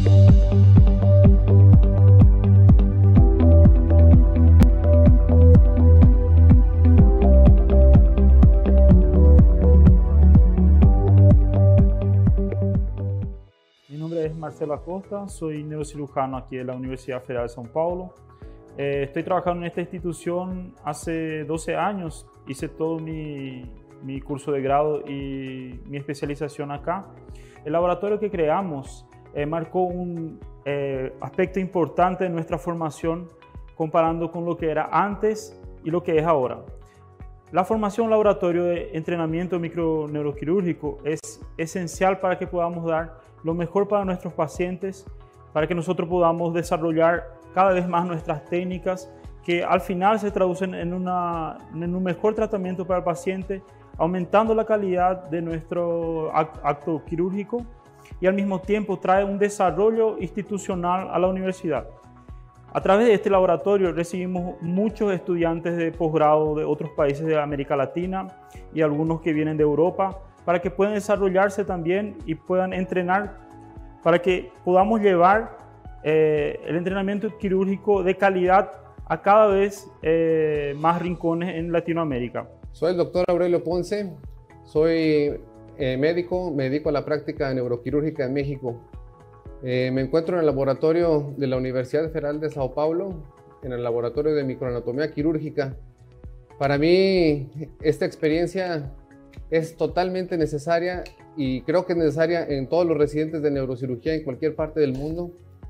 Mi nombre es Marcelo Acosta, soy neurocirujano aquí de la Universidad Federal de São Paulo. Estoy trabajando en esta institución hace 12 años, hice todo mi curso de grado y mi especialización acá. El laboratorio que creamos marcó un aspecto importante de nuestra formación comparando con lo que era antes y lo que es ahora. La formación laboratorio de entrenamiento microneuroquirúrgico es esencial para que podamos dar lo mejor para nuestros pacientes, para que nosotros podamos desarrollar cada vez más nuestras técnicas que al final se traducen en un mejor tratamiento para el paciente, aumentando la calidad de nuestro acto quirúrgico y al mismo tiempo trae un desarrollo institucional a la universidad. A través de este laboratorio recibimos muchos estudiantes de posgrado de otros países de América Latina y algunos que vienen de Europa para que puedan desarrollarse también y puedan entrenar para que podamos llevar el entrenamiento quirúrgico de calidad a cada vez más rincones en Latinoamérica. Soy el doctor Aurelio Ponce, soy médico, me dedico a la práctica neuroquirúrgica en México. Me encuentro en el laboratorio de la Universidad Federal de Sao Paulo, en el laboratorio de microanatomía quirúrgica. Para mí esta experiencia es totalmente necesaria y creo que es necesaria en todos los residentes de neurocirugía en cualquier parte del mundo,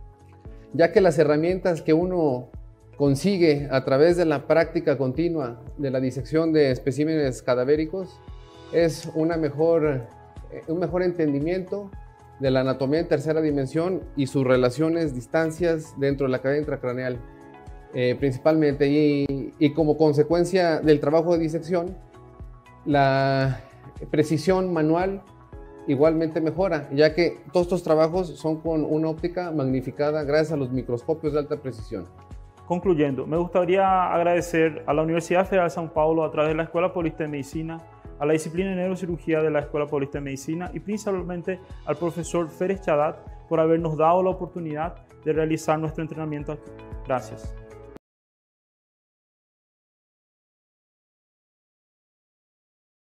ya que las herramientas que uno consigue a través de la práctica continua de la disección de especímenes cadavéricos es un mejor entendimiento de la anatomía en tercera dimensión y sus relaciones, distancias dentro de la cadena intracraneal principalmente, y como consecuencia del trabajo de disección, la precisión manual igualmente mejora, ya que todos estos trabajos son con una óptica magnificada gracias a los microscopios de alta precisión. Concluyendo, me gustaría agradecer a la Universidad Federal de São Paulo a través de la Escuela Paulista de Medicina, a la disciplina de neurocirugía de la Escuela Paulista de Medicina y principalmente al profesor Férez Chadat por habernos dado la oportunidad de realizar nuestro entrenamiento aquí. Gracias.